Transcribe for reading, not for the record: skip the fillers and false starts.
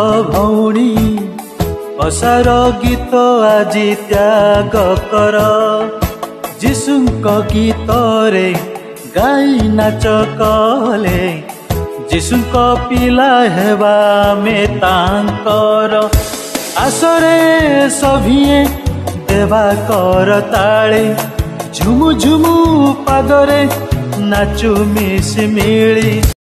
भौणी असार गीत आजी त्याग कर जीशुंक गीत रे गाई नाच कले जीशुंक पिला हेबा में तांकर आसरे सभिए देवा कर ताळे झुमु झुमु पादरे नाचु मिस मिली।